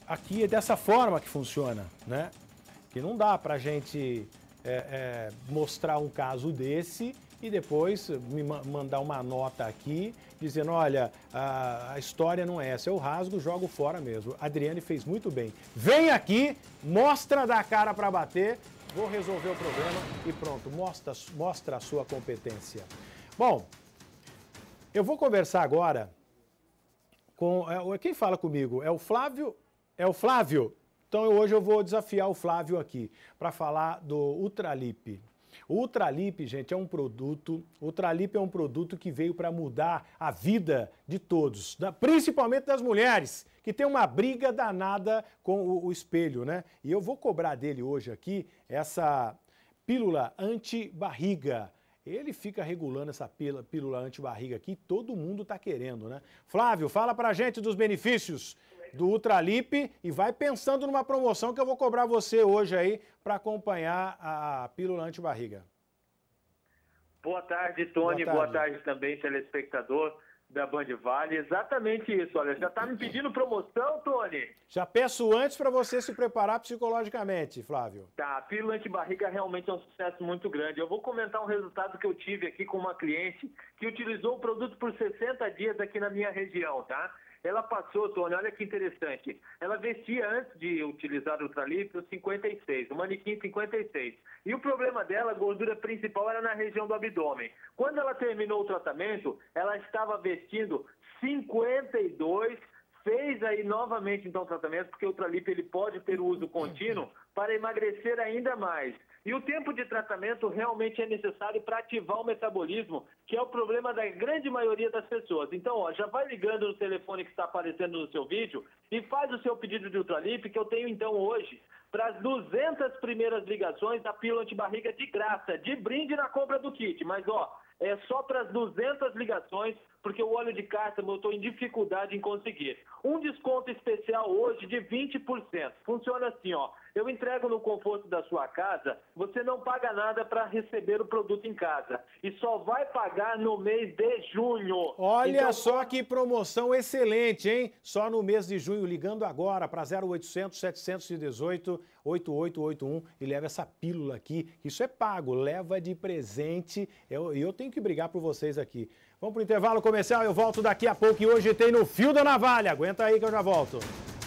aqui é dessa forma que funciona, né? Que não dá pra gente mostrar um caso desse e depois me mandar uma nota aqui dizendo, olha, a história não é essa, eu rasgo, jogo fora mesmo. A Adriane fez muito bem. Vem aqui, mostra da cara para bater, vou resolver o problema e pronto, mostra a sua competência. Bom, eu vou conversar agora com... quem fala comigo? É o Flávio? É o Flávio? Então hoje eu vou desafiar o Flávio aqui para falar do Ultralip. O Ultralip, gente, é um produto, o Ultralip é um produto que veio para mudar a vida de todos, principalmente das mulheres, que tem uma briga danada com o espelho, né? E eu vou cobrar dele hoje aqui essa pílula anti-barriga. Ele fica regulando essa pílula anti-barriga aqui, todo mundo tá querendo, né? Flávio, fala pra gente dos benefícios do Ultralip e vai pensando numa promoção que eu vou cobrar você hoje aí para acompanhar a pílula anti-barriga. Boa tarde, Tony. Boa tarde também, telespectador da Band Vale. Exatamente isso, olha, já tá me pedindo promoção, Tony? Já peço antes para você se preparar psicologicamente, Flávio. Tá, a pílula anti-barriga realmente é um sucesso muito grande. Eu vou comentar um resultado que eu tive aqui com uma cliente que utilizou o produto por 60 dias aqui na minha região, tá? Ela passou, Tony, olha que interessante. Ela vestia antes de utilizar o Ultralip o 56, o manequim 56. E o problema dela, a gordura principal era na região do abdômen. Quando ela terminou o tratamento, ela estava vestindo 52, fez aí novamente então o tratamento, porque o Ultralip ele pode ter uso contínuo para emagrecer ainda mais. E o tempo de tratamento realmente é necessário para ativar o metabolismo, que é o problema da grande maioria das pessoas. Então, ó, já vai ligando no telefone que está aparecendo no seu vídeo e faz o seu pedido de Ultralip, que eu tenho então hoje, para as 200 primeiras ligações da pílula anti-barriga de graça, de brinde na compra do kit. Mas, ó, é só para as 200 ligações, porque o óleo de cártamo eu estou em dificuldade em conseguir. Um desconto especial hoje de 20%. Funciona assim, ó. Eu entrego no conforto da sua casa, você não paga nada para receber o produto em casa. E só vai pagar no mês de junho. Olha então, só que promoção excelente, hein? Só no mês de junho, ligando agora para 0800 718 8881 e leva essa pílula aqui. Isso é pago, leva de presente. Eu tenho que brigar por vocês aqui. Vamos pro intervalo comercial, eu volto daqui a pouco e hoje tem no Fio da Navalha. Aguenta aí que eu já volto.